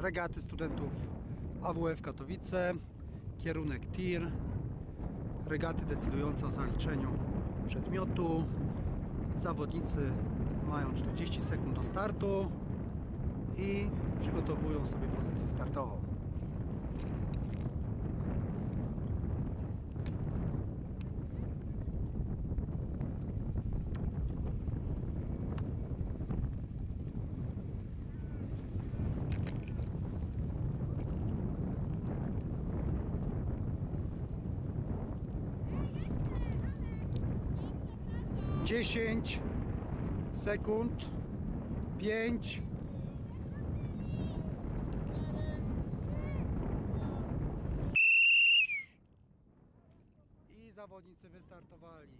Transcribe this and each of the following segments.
regaty studentów AWF Katowice, kierunek TIR, regaty decydujące o zaliczeniu przedmiotu. Zawodnicy mają 40 sekund do startu i przygotowują sobie pozycję startową. Dziesięć sekund, 5, i zawodnicy wystartowali.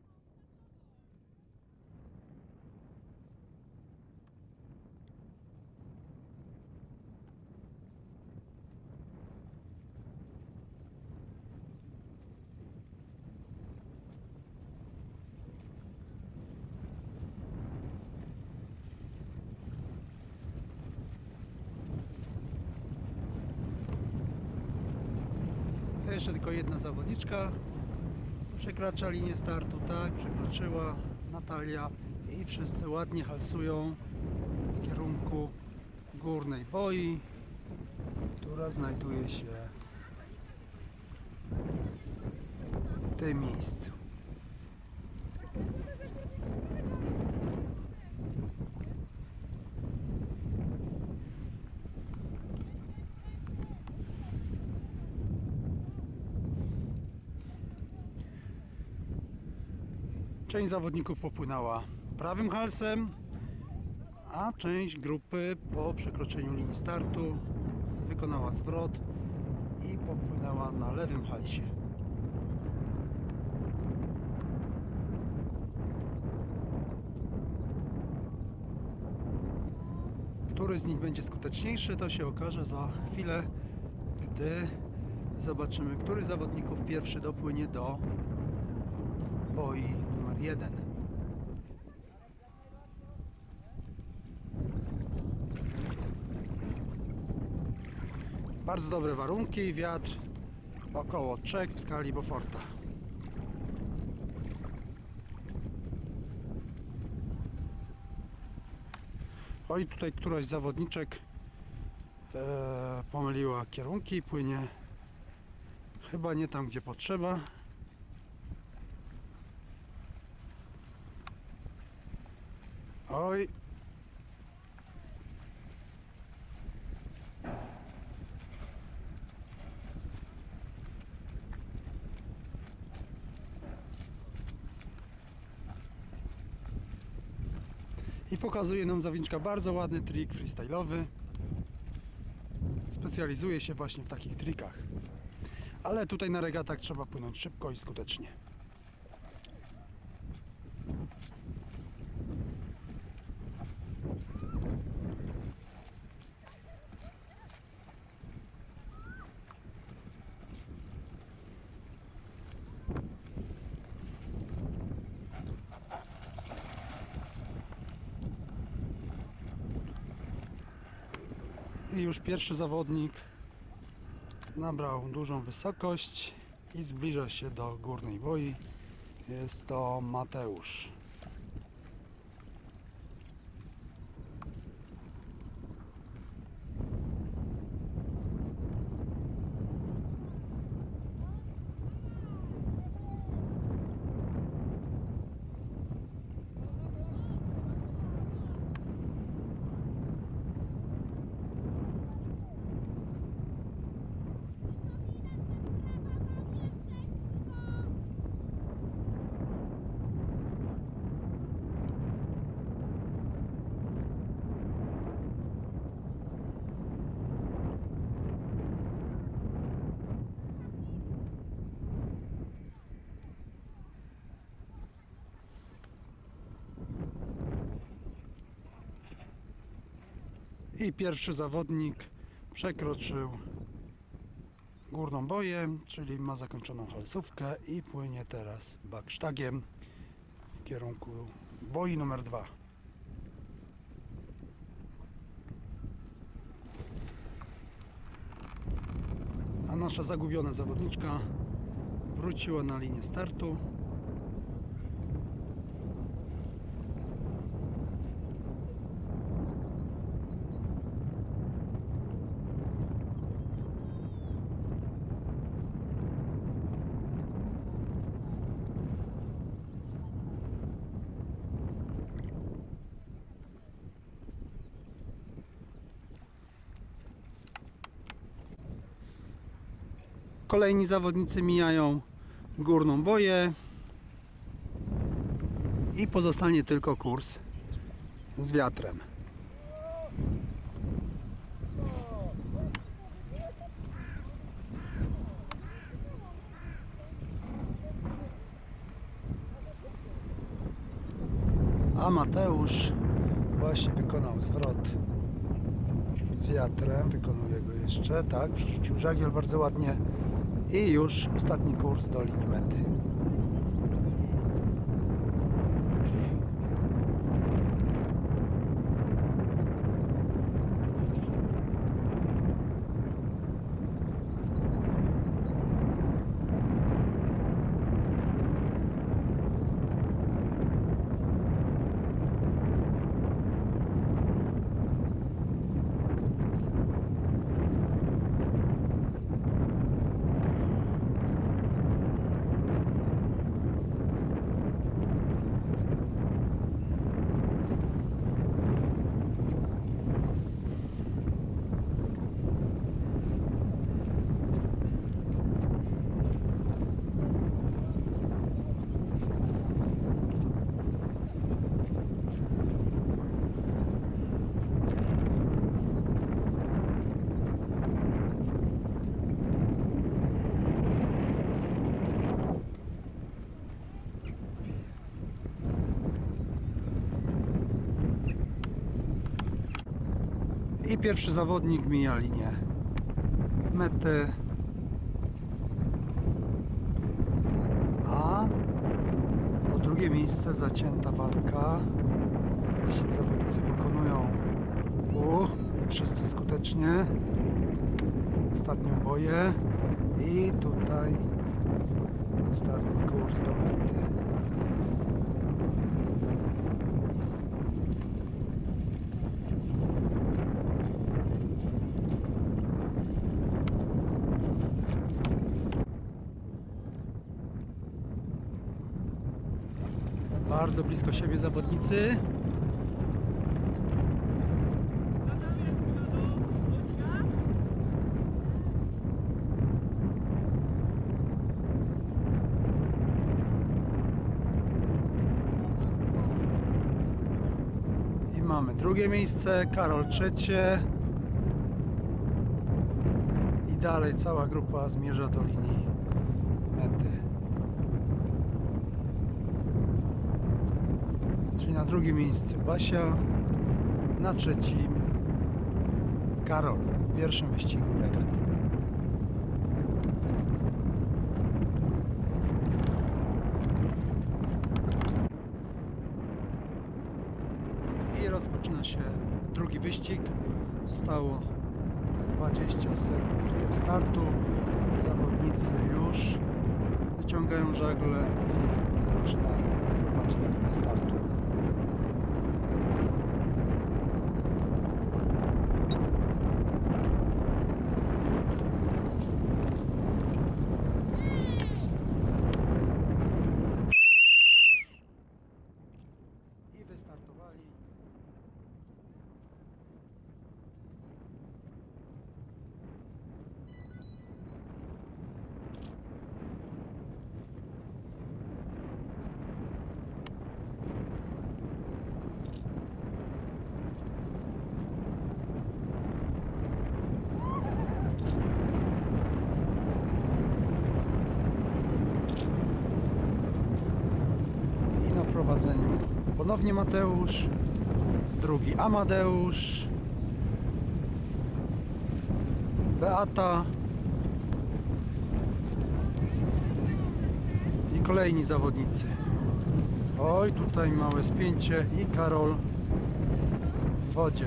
Jeszcze tylko jedna zawodniczka przekracza linię startu, tak, przekroczyła Natalia i wszyscy ładnie halsują w kierunku górnej boi, która znajduje się w tym miejscu. Część zawodników popłynęła prawym halsem, a część grupy po przekroczeniu linii startu wykonała zwrot i popłynęła na lewym halsie. Który z nich będzie skuteczniejszy, to się okaże za chwilę, gdy zobaczymy, który z zawodników pierwszy dopłynie do boi numer 1. Bardzo dobre warunki, wiatr około 3 w skali Beauforta. Oj, tutaj któraś z zawodniczek pomyliła kierunki, płynie chyba nie tam, gdzie potrzeba. Oj. I pokazuje nam zawodniczka bardzo ładny trik freestyle'owy. Specjalizuje się właśnie w takich trikach. Ale tutaj na regatach trzeba płynąć szybko i skutecznie. I już pierwszy zawodnik nabrał dużą wysokość i zbliża się do górnej boi. Jest to Mateusz. I pierwszy zawodnik przekroczył górną boję, czyli ma zakończoną halsówkę i płynie teraz backstagiem w kierunku boi numer 2. A nasza zagubiona zawodniczka wróciła na linię startu. Kolejni zawodnicy mijają Górną Boję i pozostanie tylko kurs z wiatrem. A Mateusz właśnie wykonał zwrot z wiatrem, wykonuje go jeszcze, tak, przerzucił żagiel bardzo ładnie i już ostatni kurs do linii mety. I pierwszy zawodnik mija linię mety, a o drugie miejsce zacięta walka. Zawodnicy pokonują nie wszyscy skutecznie ostatnią boję i tutaj ostatni kurs do mety. Bardzo blisko siebie zawodnicy. I mamy drugie miejsce, Karol trzecie. I dalej cała grupa zmierza do linii mety. Czyli na drugim miejscu Basia, na trzecim Karol w pierwszym wyścigu regat. I rozpoczyna się drugi wyścig. Zostało 20 sekund do startu. Zawodnicy już wyciągają żagle i zaczynają napływać na linię startu. I wystartowali. Na prowadzeniu ponownie Mateusz, drugi Amadeusz, Beata i kolejni zawodnicy. Oj, tutaj małe spięcie i Karol w wodzie.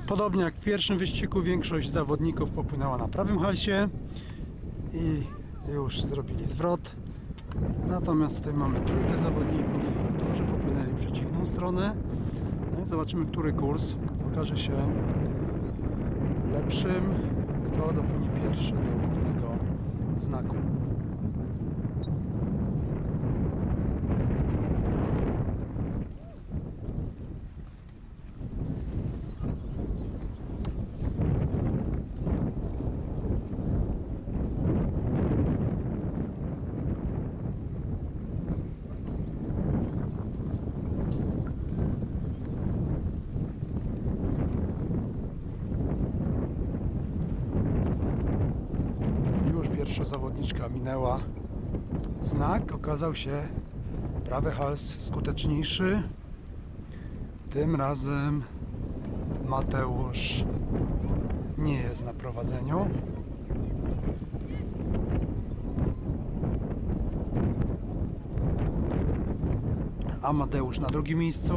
Podobnie jak w pierwszym wyścigu, większość zawodników popłynęła na prawym halsie i już zrobili zwrot. Natomiast tutaj mamy trójkę zawodników, którzy popłynęli w przeciwną stronę. No i zobaczymy, który kurs okaże się lepszym, kto dopłynie pierwszy do górnego znaku. Pierwsza zawodniczka minęła znak, okazał się prawy hals skuteczniejszy. Tym razem Mateusz nie jest na prowadzeniu. Amadeusz na drugim miejscu.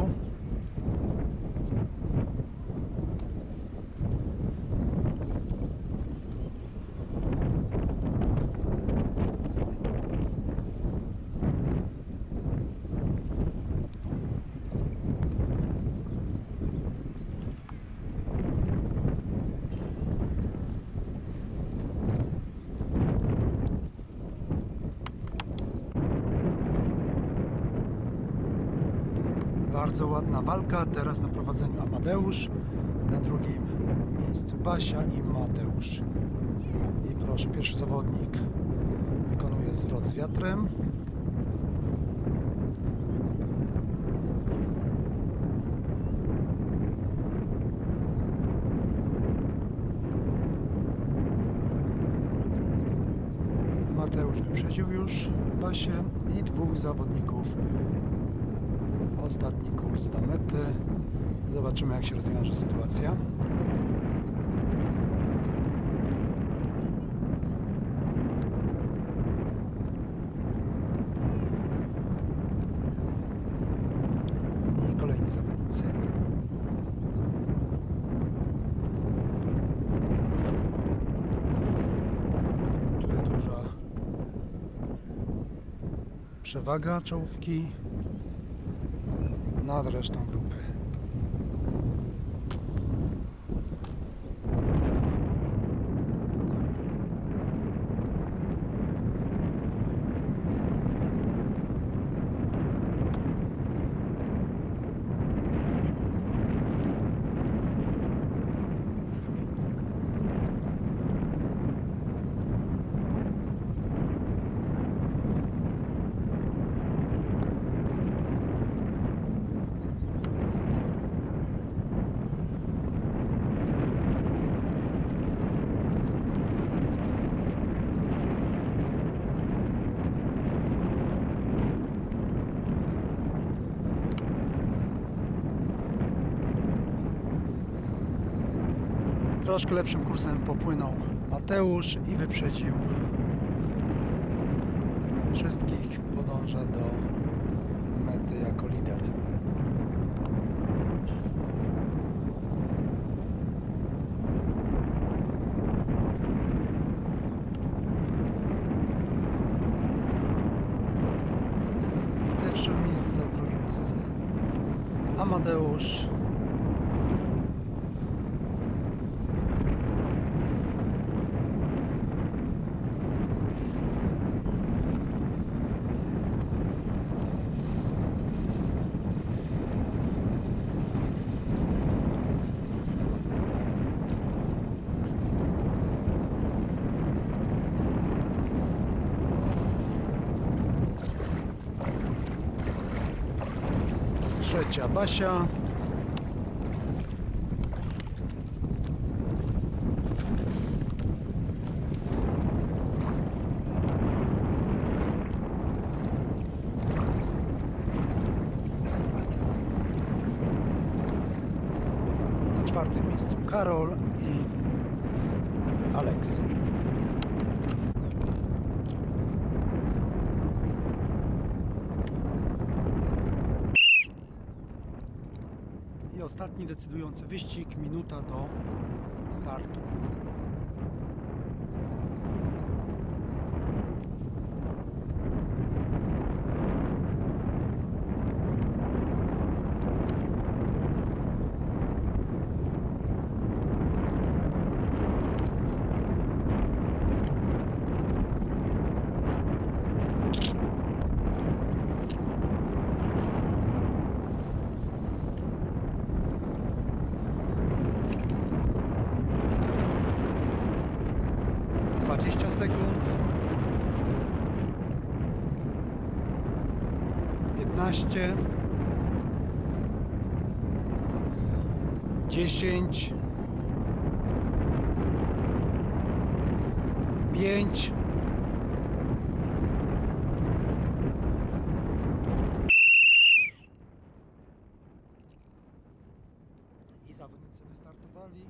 Bardzo ładna walka, teraz na prowadzeniu Amadeusz, na drugim miejscu Basia i Mateusz. I proszę, pierwszy zawodnik wykonuje zwrot z wiatrem. Mateusz wyprzedził już Basię i dwóch zawodników. Ostatni kurs do mety. Zobaczymy, jak się rozwiąże sytuacja. I kolejni zawodnicy. Tutaj duża przewaga czołówki nad resztą grupy. Troszkę lepszym kursem popłynął Mateusz i wyprzedził wszystkich. Podąża do mety jako lider. Pierwsze miejsce, drugie miejsce Amadeusz. Trzecia Basia. Na czwartym miejscu Karol i Aleks. ostatni decydujący wyścig, minuta do startu. Sekund, 15, 10, 5, i zawodnicy wystartowali.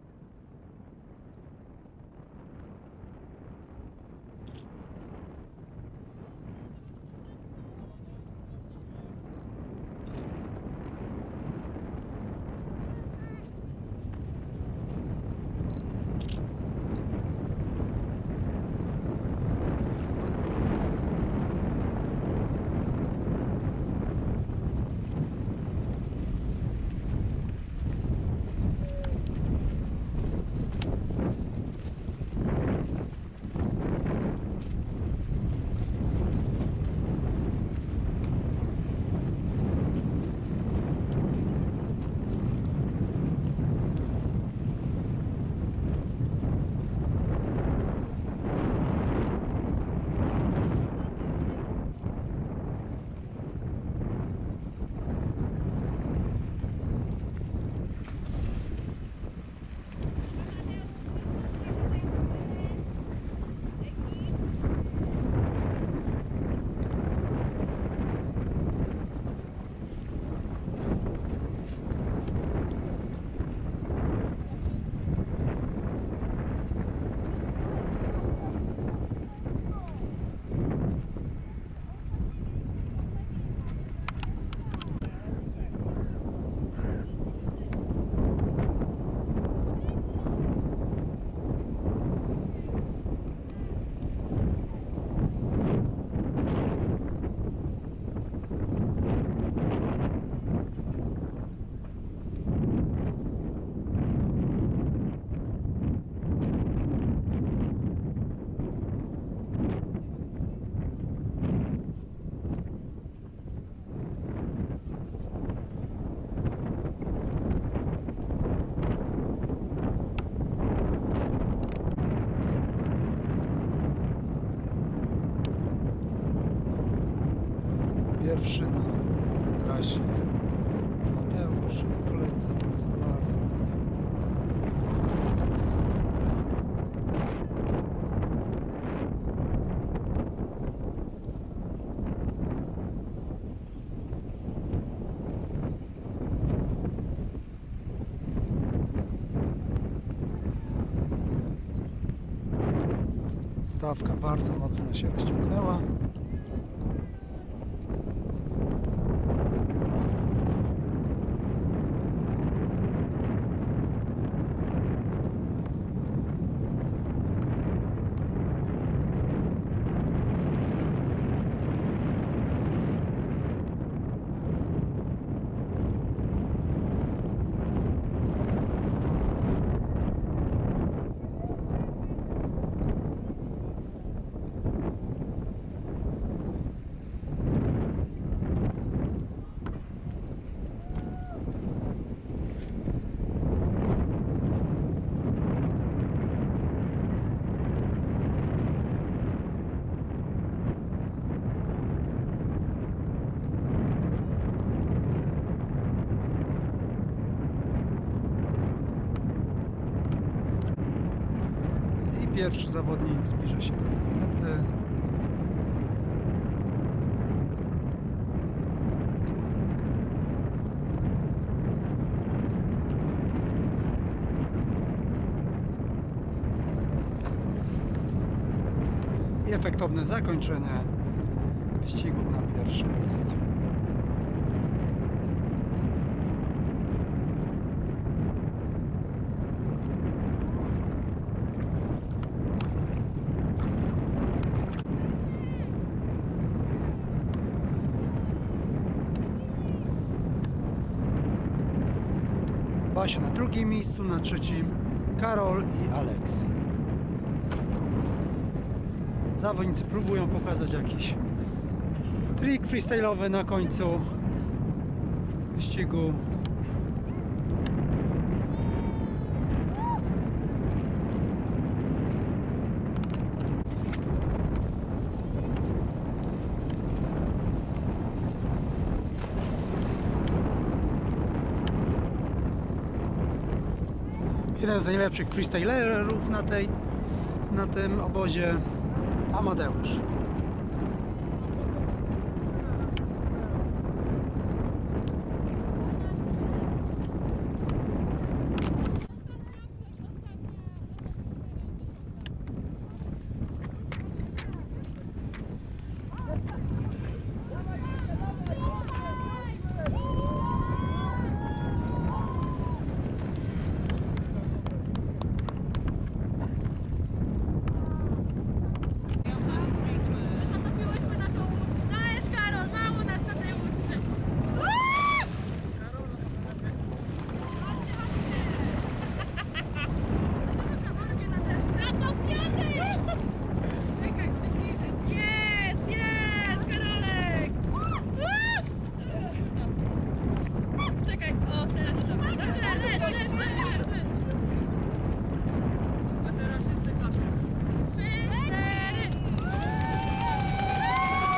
Pierwszy na trasie Mateusz i kolejni zawodnicy bardzo ładnie pokonują trasę. Stawka bardzo mocno się rozciągnęła. Pierwszy zawodnik zbliża się do mety. I efektowne zakończenie wyścigów na pierwszym miejscu. Basia na drugim miejscu, na trzecim Karol i Alex. Zawodnicy próbują pokazać jakiś trik freestyle'owy na końcu wyścigu. Jeden z najlepszych freestylerów na tym obozie, Amadeusz.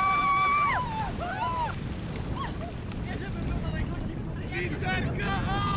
Interka!